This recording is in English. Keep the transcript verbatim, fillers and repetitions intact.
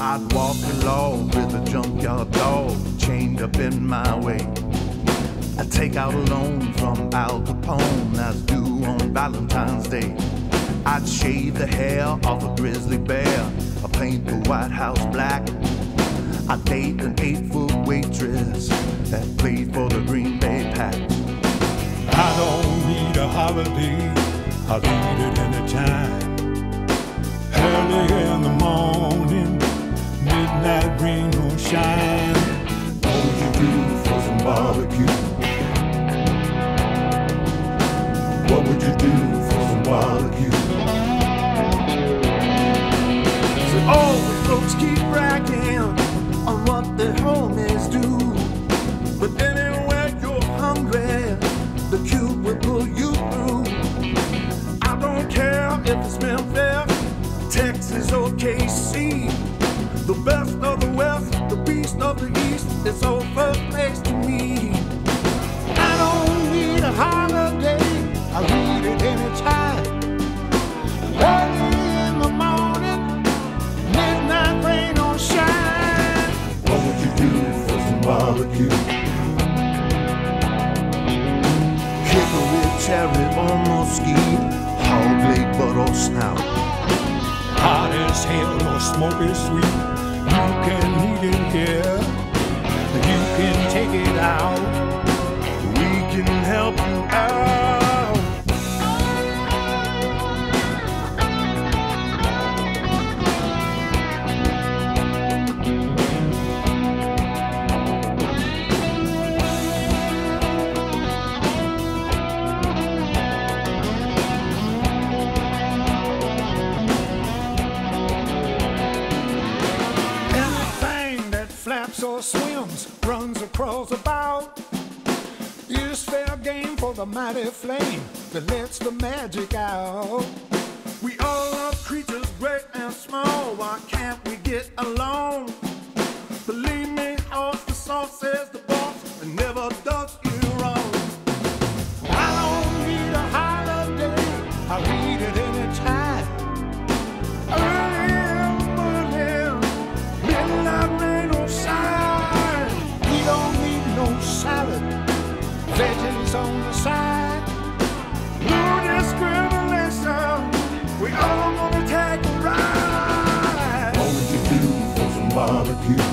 I'd walk along with a junkyard dog chained up in my way. I'd take out a loan from Al Capone as due on Valentine's Day. I'd shave the hair off a grizzly bear, I paint the White House black. I'd date an eight-foot waitress that played for the Green Bay Packers. I don't need a holiday, I need it anytime. Early in the morning, midnight rain or shine. What would you do for some barbecue? What would you do for some barbecue? So all the folks keep bragging on what their homies do, but anywhere you're hungry, the cube will pull you through. I don't care if it's Memphis, Texas or K C. The best of the West, the beast of the East, it's all first place to me. I don't need a holiday, I need it anytime. Early in the morning, midnight rain or shine. What would you do for some barbecue? Hickory, cherry, or mesquite, hog leg, butt or snout. Hot as hell or smoky sweet, you can eat it here, you can take it out, We can help you out. Flaps or swims, runs across about, is fair game for the mighty flame that lets the magic out. We all love creatures great and small, why can't we get along? Believe me, off the sauce says the boss, and never does you wrong. I don't need a holiday, I need it anytime. Early in the morning, midnight rain or shine. We don't need no salad, veggies on the side. No discrimination, we all gonna take a ride. What would you do for some barbecue?